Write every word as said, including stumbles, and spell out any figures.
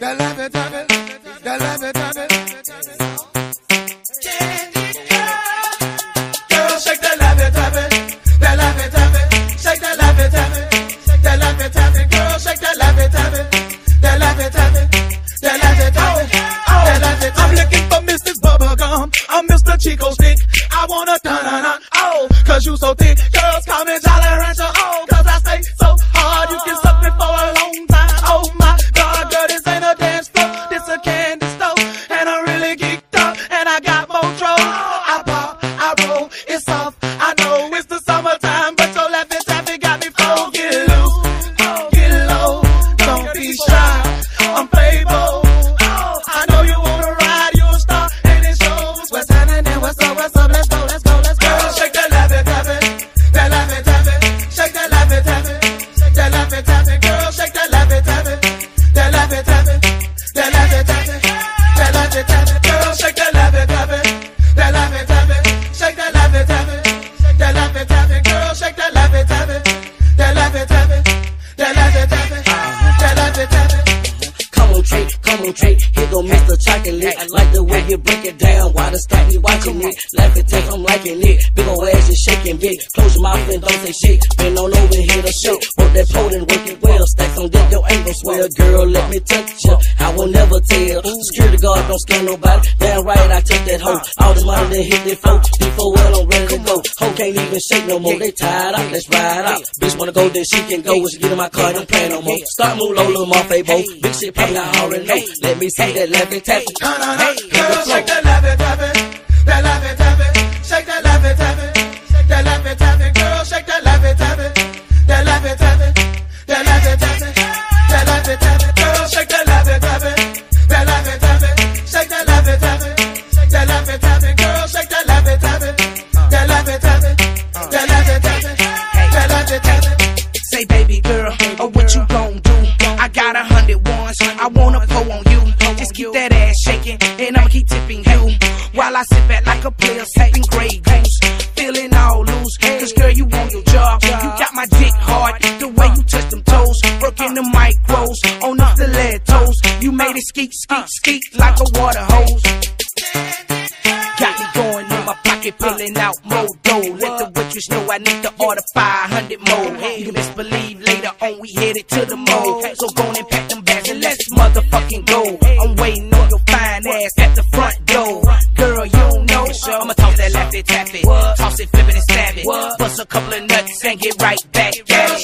that laffy taffy, that laffy taffy. Girl, shake that laffy taffy, that laffy taffy, shake that laffy taffy, that laffy taffy. Girl, shake that laffy taffy, that laffy taffy, that laffy taffy, that laffy taffy. I'm looking for Missus Bubblegum, I'm Mister Chico Stick. I wanna dun-dun-dun, oh, cause you so thick. Girls call me Jolly Rancher, oh, cause I stay so hard. You can suck me for a long time, oh my God. Girl, this ain't a dance floor, this a candy store. And I'm really geeked up, and I got more trouble. I pop, I roll, it's soft, I know it's the summertime, but your laffy taffy got me full. Get loose, get low, don't be shy, I'm Playboy. I know you wanna ride, you a star, and it shows. What's happening, what's up, what's up, let's go, let's go, let's go. Girl, shake that laffy taffy, that laffy taffy, shake that laffy taffy, that laffy taffy. Girl, shake that laffy taffy, that laffy taffy, that laffy taffy, that laffy taffy. Girl, shake that laffy taffy, that laffy taffy, shake that laffy taffy, that laffy taffy. Girl, shake that laffy taffy, that laffy taffy, that laffy taffy, that laffy taffy. Come on, Trey, come on, Trey. Here go Mister Chocolate. I like the way you break it down. Why the stack me watching it? Laffy taffy, I'm liking it. Big ol' ass is shaking big. Close your mouth and don't say shit. Been on over here to show. Work that pole and work it well. Stacks on deck, your ain't gon' swell. Girl, let me touch ya. I will never tell. Security guard don't scare nobody. Damn right, I took that hoe. All this money then hit that float. Before well, I'm ready to go. Hoe can't even shake no more. They tired out, let's ride out. Bitch wanna go, then she can go. When she get in my car, don't play no more. Start move low, little Marfay Bo. Big shit poppin', I already know. Let me see that laffy taffy. Girl, shake that laffy taffy, that laffy taffy, shake that laffy taffy, that laffy taffy. Girl, shake that laffy taffy, that laffy taffy, that laffy taffy, that laffy taffy. Girl, shake that laffy taffy, that laffy taffy, shake that laffy taffy, that laffy taffy. Girl, shake that laffy taffy, that laffy taffy, that laffy taffy, that laffy taffy. Say, baby girl, oh, what you gon' do? I got a hundred ones, I wanna pull on you. Just keep that ass shaking, and I'ma keep tipping you while I sit back like a player sipping Grey Goose, feeling all loose. Cause girl, you on your job, you got my dick hard. The way you touch them toes, working the micros on the stilettos. You made it skeet, skeet, skeet like a water hose. Got me going in my pocket, pulling out more dough. Let the waitress know I need to order five hundred more. You can best believe later on we headed to the mall. So go on and pack them bags and let's motherfucking go. I'm waiting on your fine ass at the front door. Girl, you don't know, I'ma toss that laffy taffy, toss it, flip it and stab it, bust a couple of nuts and get right back at it.